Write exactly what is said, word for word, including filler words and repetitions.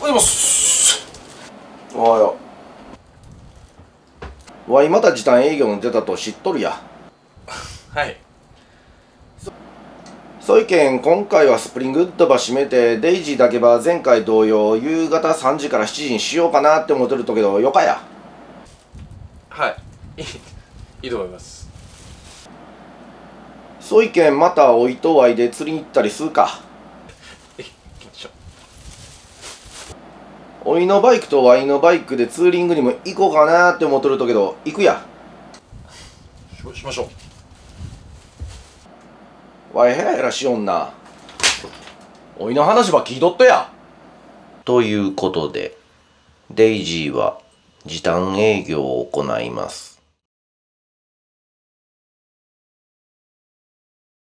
ざいます。 おはよう。わいまた時短営業に出たと知っとるや。 はい。 そいけん今回はスプリングウッドば閉めてデイジーだけば前回同様夕方さんじからしちじにしようかなって思ってるとけどよかや。 はい。いい、いいと思います。 そいけんまたおいとわいで釣りに行ったりするか。 行きましょう。 おいのバイクとワイのバイクでツーリングにも行こうかなって思ってるとけど行くや。 し, しましょう。 わいヘラヘラしよんな。おいの話ば聞いとっとや。ということでデイジーは時短営業を行います。